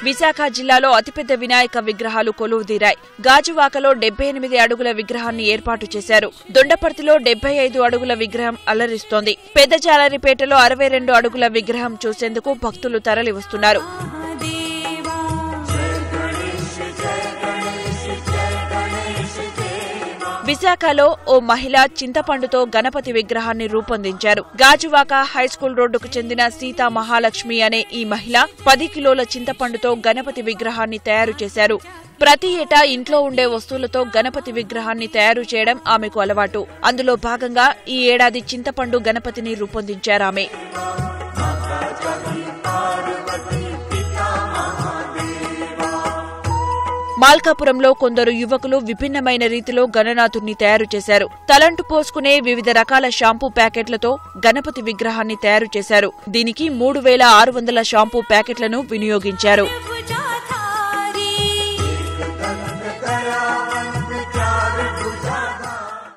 విశాఖ జిల్లాలో అతిపెద్ద వినాయక విగ్రహాలు కొలువుదీరాయి. గాజువాకలో 78 అడుగుల విగ్రహాన్ని ఏర్పాటు చేశారు. దొండపర్తిలో 75 అడుగుల విగ్రహం అలరిస్తోంది. పెద్దజాలరిపేటలో 62 అడుగుల విగ్రహం చూసేందుకు భక్తులు తరలివస్తున్నారు. విశాఖలో ఓ మహిళ చింతపండుతో గణపతి విగ్రహాన్ని రూపొందించారు. గాజువాక హైస్కూల్ రోడ్డుకు చెందిన సీతా మహాలక్ష్మి అనే ఈ మహిళ 10 కిలోల చింతపండుతో గణపతి విగ్రహాన్ని తయారు చేశారు. ప్రతి ఏటా ఇంట్లో ఉండే వస్తువులతో గణపతి విగ్రహాన్ని తయారు చేయడం ఆమెకు అలవాటు. అందులో భాగంగా ఈ ఏడాది చింతపండు గణపతిని రూపొందించారామె. మాల్కాపురంలో కొందరు యువకులు విభిన్నమైన రీతిలో గణనాథుణ్ణి తయారు చేశారు. తలంటు పోసుకునే వివిధ రకాల షాంపూ ప్యాకెట్లతో గణపతి విగ్రహాన్ని తయారు చేశారు. దీనికి 3600 షాంపూ ప్యాకెట్లను వినియోగించారు.